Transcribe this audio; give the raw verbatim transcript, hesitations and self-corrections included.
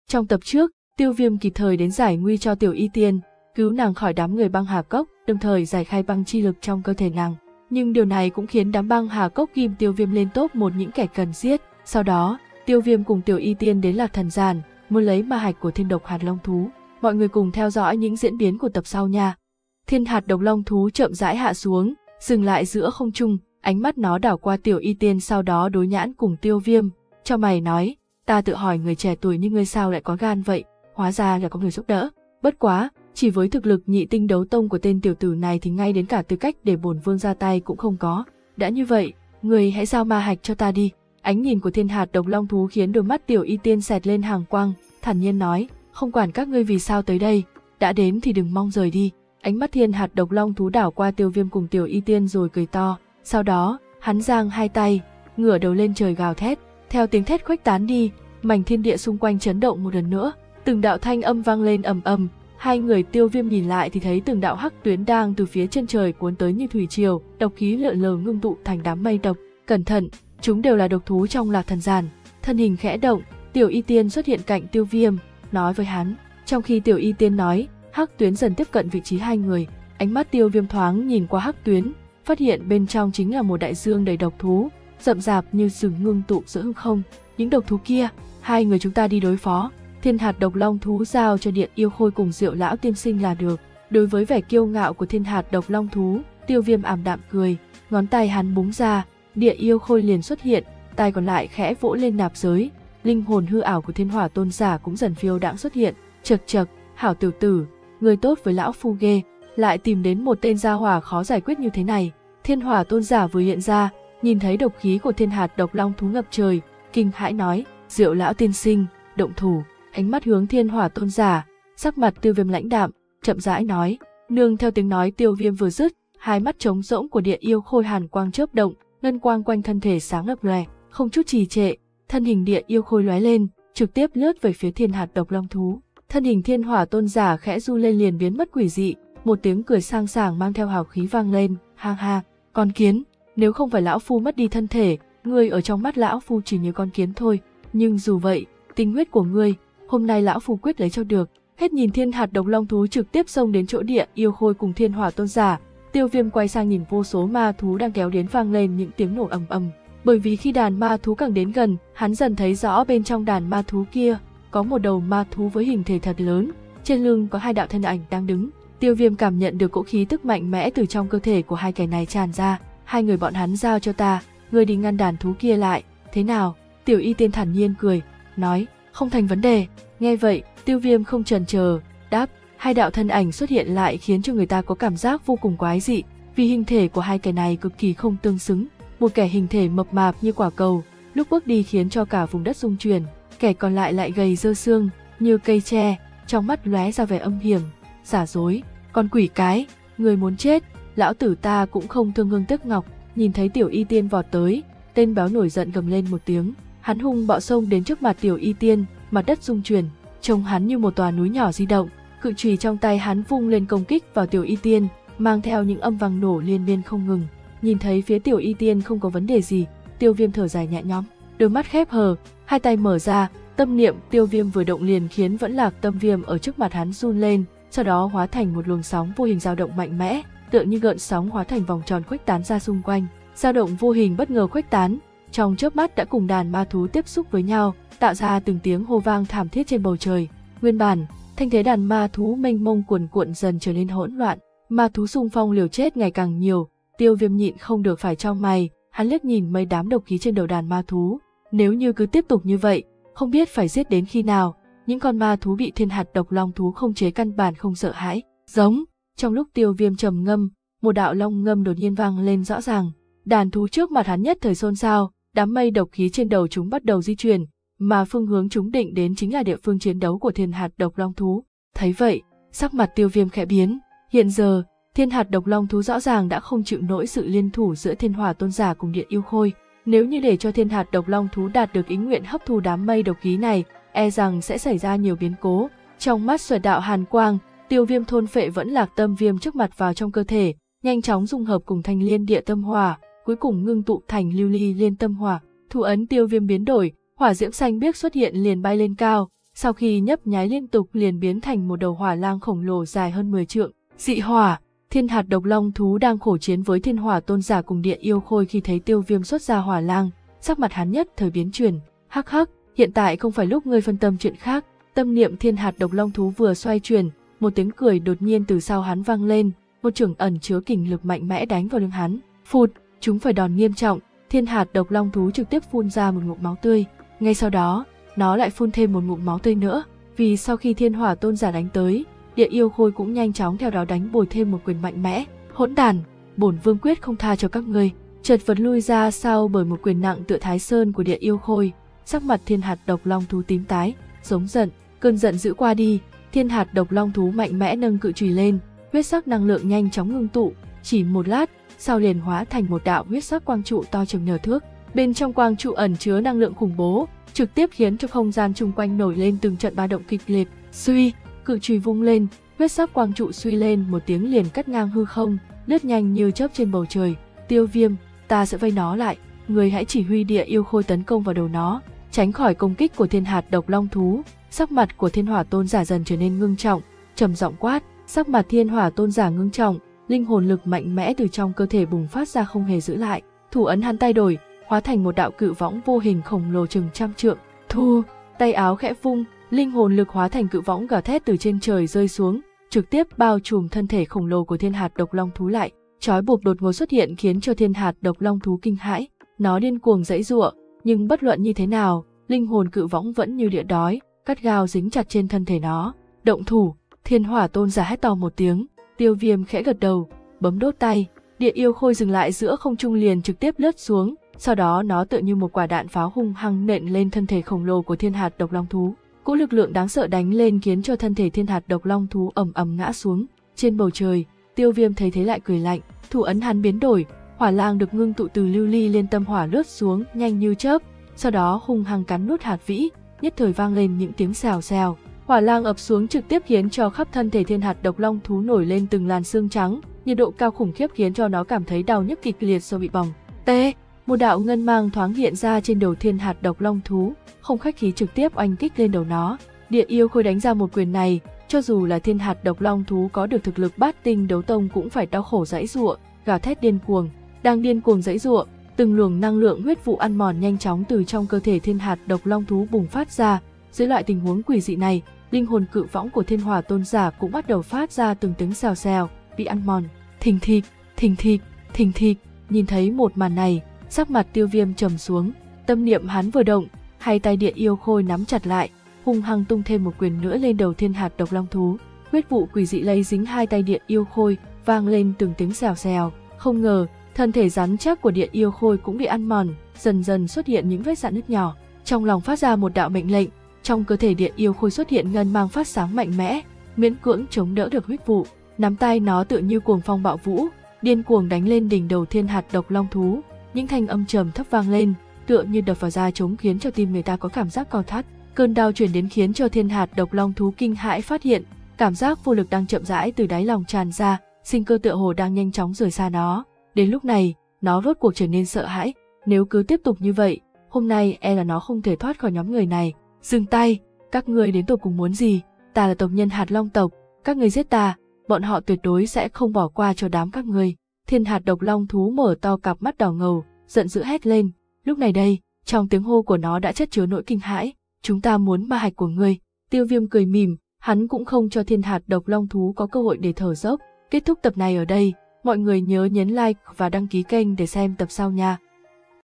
Trong tập trước, Tiêu Viêm kịp thời đến giải nguy cho Tiểu Y Tiên, cứu nàng khỏi đám người băng hà cốc, đồng thời giải khai băng chi lực trong cơ thể nàng. Nhưng điều này cũng khiến đám băng hà cốc ghim Tiêu Viêm lên top một những kẻ cần giết. Sau đó, Tiêu Viêm cùng Tiểu Y Tiên đến Lạc Thần Giàn, muốn lấy ma hạch của thiên độc hạt long thú. Mọi người cùng theo dõi những diễn biến của tập sau nha. Thiên hạt độc long thú chậm rãi hạ xuống, dừng lại giữa không trung, ánh mắt nó đảo qua Tiểu Y Tiên, sau đó đối nhãn cùng Tiêu Viêm, cho mày nói, ta tự hỏi người trẻ tuổi như ngươi sao lại có gan vậy, hóa ra là có người giúp đỡ. Bất quá, chỉ với thực lực nhị tinh đấu tông của tên tiểu tử này thì ngay đến cả tư cách để bổn vương ra tay cũng không có. Đã như vậy, người hãy giao ma hạch cho ta đi. Ánh nhìn của thiên hạt độc long thú khiến đôi mắt Tiểu Y Tiên xẹt lên hàng quang, thản nhiên nói, không quản các ngươi vì sao tới đây, đã đến thì đừng mong rời đi. Ánh mắt thiên hạt độc long thú đảo qua Tiêu Viêm cùng Tiểu Y Tiên rồi cười to, sau đó, hắn giang hai tay, ngửa đầu lên trời gào thét, theo tiếng thét khuếch tán đi, mảnh thiên địa xung quanh chấn động một lần nữa, từng đạo thanh âm vang lên ầm ầm. Hai người Tiêu Viêm nhìn lại thì thấy từng đạo hắc tuyến đang từ phía chân trời cuốn tới như thủy triều, độc khí lượn lờ ngưng tụ thành đám mây độc. Cẩn thận, chúng đều là độc thú trong Lạc Thần Giàn. Thân hình khẽ động, Tiểu Y Tiên xuất hiện cạnh Tiêu Viêm, nói với hắn. Trong khi Tiểu Y Tiên nói, hắc tuyến dần tiếp cận vị trí hai người. Ánh mắt Tiêu Viêm thoáng nhìn qua hắc tuyến, phát hiện bên trong chính là một đại dương đầy độc thú, rậm rạp như rừng ngưng tụ giữa hư không. Những độc thú kia, hai người chúng ta đi đối phó. Thiên hạt độc long thú giao cho Điện Yêu Khôi cùng Diệu lão tiên sinh là được. Đối với vẻ kiêu ngạo của thiên hạt độc long thú, Tiêu Viêm ảm đạm cười, ngón tay hắn búng ra, Điện Yêu Khôi liền xuất hiện, tay còn lại khẽ vỗ lên nạp giới, linh hồn hư ảo của Thiên Hỏa Tôn giả cũng dần phiêu đãng xuất hiện. Chậc chậc, hảo tiểu tử, người tốt với lão phu ghê, lại tìm đến một tên gia hỏa khó giải quyết như thế này. Thiên Hỏa Tôn giả vừa hiện ra, nhìn thấy độc khí của thiên hạt độc long thú ngập trời, kinh hãi nói, Diệu lão tiên sinh, động thủ. Ánh mắt hướng Thiên Hỏa Tôn giả, sắc mặt Tiêu Viêm lãnh đạm, chậm rãi nói. Nương theo tiếng nói Tiêu Viêm vừa dứt, hai mắt trống rỗng của Địa Yêu Khôi hàn quang chớp động, ngân quang quanh thân thể sáng lập lòe, không chút trì trệ, thân hình Địa Yêu Khôi lóe lên, trực tiếp lướt về phía thiên hạt độc long thú. Thân hình Thiên Hỏa Tôn giả khẽ du lên liền biến mất quỷ dị, một tiếng cười sang sảng mang theo hào khí vang lên, ha ha, con kiến, nếu không phải lão phu mất đi thân thể, ngươi ở trong mắt lão phu chỉ như con kiến thôi, nhưng dù vậy, tinh huyết của ngươi, hôm nay lão phu quyết lấy cho được. Hết nhìn thiên hạt độc long thú trực tiếp xông đến chỗ Địa Yêu Khôi cùng Thiên Hỏa Tôn giả, Tiêu Viêm quay sang nhìn vô số ma thú đang kéo đến, vang lên những tiếng nổ ầm ầm. Bởi vì khi đàn ma thú càng đến gần, hắn dần thấy rõ bên trong đàn ma thú kia có một đầu ma thú với hình thể thật lớn, trên lưng có hai đạo thân ảnh đang đứng. Tiêu Viêm cảm nhận được cỗ khí tức mạnh mẽ từ trong cơ thể của hai kẻ này tràn ra. Hai người bọn hắn giao cho ta, ngươi đi ngăn đàn thú kia lại, thế nào? Tiểu Y Tiên thản nhiên cười, nói, không thành vấn đề. Nghe vậy, Tiêu Viêm không chần chờ, đáp. Hai đạo thân ảnh xuất hiện lại khiến cho người ta có cảm giác vô cùng quái dị, vì hình thể của hai kẻ này cực kỳ không tương xứng. Một kẻ hình thể mập mạp như quả cầu, lúc bước đi khiến cho cả vùng đất rung chuyển, kẻ còn lại lại gầy dơ xương, như cây tre, trong mắt lóe ra vẻ âm hiểm, giả dối. Con quỷ cái, người muốn chết, lão tử ta cũng không thương hương tiếc ngọc. Nhìn thấy Tiểu Y Tiên vọt tới, tên béo nổi giận gầm lên một tiếng, hắn hung bạo xông đến trước mặt Tiểu Y Tiên, mặt đất rung chuyển, trông hắn như một tòa núi nhỏ di động. Cự chùy trong tay hắn vung lên công kích vào Tiểu Y Tiên, mang theo những âm vang nổ liên miên không ngừng. Nhìn thấy phía Tiểu Y Tiên không có vấn đề gì, Tiêu Viêm thở dài nhẹ nhõm, đôi mắt khép hờ, hai tay mở ra, tâm niệm Tiêu Viêm vừa động liền khiến Vẫn Lạc Tâm Viêm ở trước mặt hắn run lên, sau đó hóa thành một luồng sóng vô hình dao động mạnh mẽ, tựa như gợn sóng hóa thành vòng tròn khuếch tán ra xung quanh. Dao động vô hình bất ngờ khuếch tán, trong chớp mắt đã cùng đàn ma thú tiếp xúc với nhau, tạo ra từng tiếng hô vang thảm thiết trên bầu trời. Nguyên bản, thanh thế đàn ma thú mênh mông cuồn cuộn dần trở nên hỗn loạn, ma thú xung phong liều chết ngày càng nhiều. Tiêu Viêm nhịn không được phải chau mày, hắn liếc nhìn mấy đám độc khí trên đầu đàn ma thú. Nếu như cứ tiếp tục như vậy, không biết phải giết đến khi nào. Những con ma thú bị thiên hạt độc long thú không chế căn bản không sợ hãi. Giống. Trong lúc Tiêu Viêm trầm ngâm, một đạo long ngâm đột nhiên vang lên rõ ràng. Đàn thú trước mặt hắn nhất thời xôn xao, đám mây độc khí trên đầu chúng bắt đầu di chuyển, mà phương hướng chúng định đến chính là địa phương chiến đấu của thiên hạt độc long thú. Thấy vậy, sắc mặt Tiêu Viêm khẽ biến. Hiện giờ, thiên hạt độc long thú rõ ràng đã không chịu nổi sự liên thủ giữa Thiên Hỏa Tôn giả cùng Điện Yêu Khôi. Nếu như để cho thiên hạt độc long thú đạt được ý nguyện hấp thu đám mây độc khí này, e rằng sẽ xảy ra nhiều biến cố. Trong mắt xoẹt đạo hàn quang, Tiêu Viêm thôn phệ Vẫn Lạc Tâm Viêm trước mặt vào trong cơ thể, nhanh chóng dung hợp cùng Thanh Liên Địa Tâm Hỏa, cuối cùng ngưng tụ thành Lưu Ly Liên Tâm Hỏa. Thủ ấn Tiêu Viêm biến đổi, hỏa diễm xanh biếc xuất hiện liền bay lên cao, sau khi nhấp nháy liên tục liền biến thành một đầu hỏa lang khổng lồ dài hơn mười trượng. Dị hỏa, thiên hạt độc long thú đang khổ chiến với thiên hỏa tôn giả cùng địa yêu khôi khi thấy Tiêu Viêm xuất ra hỏa lang, sắc mặt hắn nhất thời biến chuyển. Hắc hắc, hiện tại không phải lúc ngươi phân tâm chuyện khác. Tâm niệm thiên hạt độc long thú vừa xoay chuyển, một tiếng cười đột nhiên từ sau hắn vang lên, một chưởng ẩn chứa kình lực mạnh mẽ đánh vào lưng hắn. Phụt, chúng phải đòn nghiêm trọng, thiên hạt độc long thú trực tiếp phun ra một ngụm máu tươi. Ngay sau đó, nó lại phun thêm một ngụm máu tươi nữa, vì sau khi thiên hỏa tôn giả đánh tới, địa yêu khôi cũng nhanh chóng theo đó đánh bồi thêm một quyền mạnh mẽ. Hỗn đàn, bổn vương quyết không tha cho các ngươi. Chợt vật lui ra sau bởi một quyền nặng tựa Thái Sơn của địa yêu khôi, sắc mặt thiên hạt độc long thú tím tái, giống giận. Cơn giận dữ qua đi, thiên hạt độc long thú mạnh mẽ nâng cự chùy lên, huyết sắc năng lượng nhanh chóng ngưng tụ, chỉ một lát, sau liền hóa thành một đạo huyết sắc quang trụ to chừng nửa thước. Bên trong quang trụ ẩn chứa năng lượng khủng bố, trực tiếp khiến cho không gian chung quanh nổi lên từng trận ba động kịch liệt. Suy, cự chùy vung lên, huyết sắc quang trụ suy lên một tiếng liền cắt ngang hư không, lướt nhanh như chớp trên bầu trời. Tiêu Viêm, ta sẽ vây nó lại, người hãy chỉ huy địa yêu khôi tấn công vào đầu nó, tránh khỏi công kích của thiên hạt độc long thú. Sắc mặt của thiên hỏa tôn giả dần trở nên ngưng trọng, trầm giọng quát. Sắc mặt thiên hỏa tôn giả ngưng trọng, linh hồn lực mạnh mẽ từ trong cơ thể bùng phát ra không hề giữ lại. Thủ ấn hắn tay đổi, hóa thành một đạo cự võng vô hình khổng lồ chừng trăm trượng. Thu, tay áo khẽ vung, linh hồn lực hóa thành cự võng gào thét từ trên trời rơi xuống, trực tiếp bao trùm thân thể khổng lồ của thiên hạt độc long thú lại. Chói buộc đột ngột xuất hiện khiến cho thiên hạt độc long thú kinh hãi, nó điên cuồng giãy giụa, nhưng bất luận như thế nào, linh hồn cự võng vẫn như địa đói, cắt gao dính chặt trên thân thể nó. Động thủ, thiên hỏa tôn giả hét to một tiếng. Tiêu Viêm khẽ gật đầu, bấm đốt tay, địa yêu khôi dừng lại giữa không trung liền trực tiếp lướt xuống, sau đó nó tựa như một quả đạn pháo hung hăng nện lên thân thể khổng lồ của thiên hạt độc long thú. Cỗ lực lượng đáng sợ đánh lên khiến cho thân thể thiên hạt độc long thú ầm ầm ngã xuống. Trên bầu trời, Tiêu Viêm thấy thế lại cười lạnh, thủ ấn hắn biến đổi, hỏa lang được ngưng tụ từ lưu ly liên tâm hỏa lướt xuống nhanh như chớp, sau đó hung hăng cắn nuốt hạt vĩ, nhất thời vang lên những tiếng xèo xèo. Hỏa lang ập xuống trực tiếp khiến cho khắp thân thể thiên hạt độc long thú nổi lên từng làn xương trắng, nhiệt độ cao khủng khiếp khiến cho nó cảm thấy đau nhức kịch liệt do bị bỏng. T, một đạo ngân mang thoáng hiện ra trên đầu thiên hạt độc long thú, không khách khí trực tiếp oanh kích lên đầu nó. Địa yêu khôi đánh ra một quyền này, cho dù là thiên hạt độc long thú có được thực lực bát tinh đấu tông cũng phải đau khổ giãy giụa, gào thét điên cuồng. Đang điên cuồng giãy giụa, từng luồng năng lượng huyết vụ ăn mòn nhanh chóng từ trong cơ thể thiên hạt độc long thú bùng phát ra. Dưới loại tình huống quỷ dị này, linh hồn cự võng của thiên hỏa tôn giả cũng bắt đầu phát ra từng tiếng xèo xèo, bị ăn mòn. Thình thịch, thình thịch, thình thịch. Nhìn thấy một màn này, sắc mặt Tiêu Viêm trầm xuống, tâm niệm hắn vừa động, hai tay địa yêu khôi nắm chặt lại, hung hăng tung thêm một quyền nữa lên đầu thiên hạt độc long thú. Huyết vụ quỷ dị lấy dính hai tay địa yêu khôi, vang lên từng tiếng xèo xèo. Không ngờ, thân thể rắn chắc của địa yêu khôi cũng bị ăn mòn, dần dần xuất hiện những vết rạn nứt nhỏ. Trong lòng phát ra một đạo mệnh lệnh, trong cơ thể địa yêu khôi xuất hiện ngân mang phát sáng mạnh mẽ, miễn cưỡng chống đỡ được huyết vụ. Nắm tay nó tựa như cuồng phong bạo vũ, điên cuồng đánh lên đỉnh đầu thiên hạt độc long thú. Những thanh âm trầm thấp vang lên, tựa như đập vào da trống khiến cho tim người ta có cảm giác co thắt. Cơn đau truyền đến khiến cho thiên hạt độc long thú kinh hãi phát hiện, cảm giác vô lực đang chậm rãi từ đáy lòng tràn ra, sinh cơ tựa hồ đang nhanh chóng rời xa nó. Đến lúc này, nó rốt cuộc trở nên sợ hãi, nếu cứ tiếp tục như vậy, hôm nay e là nó không thể thoát khỏi nhóm người này. Dừng tay, các ngươi đến tột cùng muốn gì? Ta là tộc nhân hạt long tộc, các ngươi giết ta, bọn họ tuyệt đối sẽ không bỏ qua cho đám các ngươi. Thiên hạt độc long thú mở to cặp mắt đỏ ngầu, giận dữ hét lên. Lúc này đây, trong tiếng hô của nó đã chất chứa nỗi kinh hãi. Chúng ta muốn ma hạch của ngươi. Tiêu Viêm cười mỉm, hắn cũng không cho thiên hạt độc long thú có cơ hội để thở dốc. Kết thúc tập này ở đây, mọi người nhớ nhấn like và đăng ký kênh để xem tập sau nha.